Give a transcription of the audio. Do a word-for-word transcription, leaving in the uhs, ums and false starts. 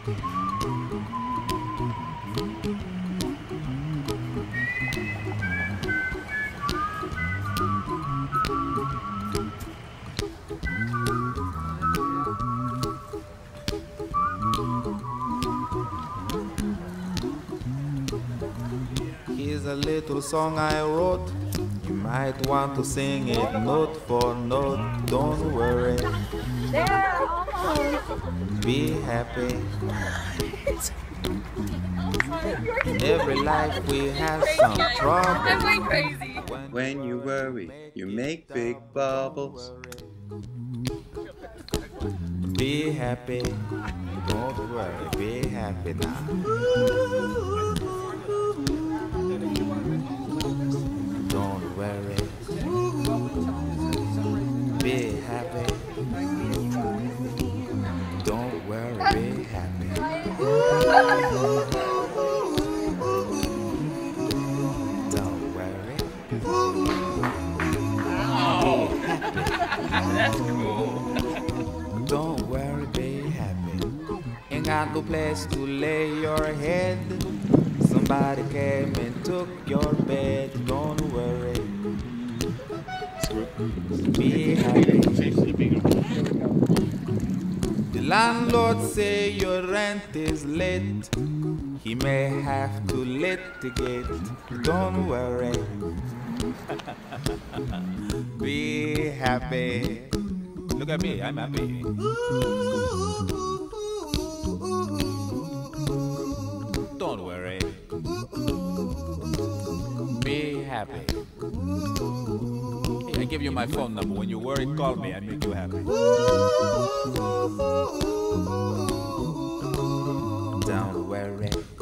Here's a little song I wrote. You might want to sing it note for note. Don't worry. There, almost. Be happy. In every life we have some trouble. I'm going crazy. When you worry, you make big bubbles. Be happy. Don't worry. Be happy now. Don't worry. Be happy. Don't worry. Be happy. Don't worry. Be happy. That's cool. Don't worry, be happy. Ain't got no place to lay your head. Somebody came and took your bed. Don't worry. Be happy. The landlord say your rent is late. He may have to litigate. Don't worry. Be happy. Look at me, I'm happy. Don't worry. Be happy. Hey, I give you my phone number. When you worry, call me. I make you happy. Don't worry.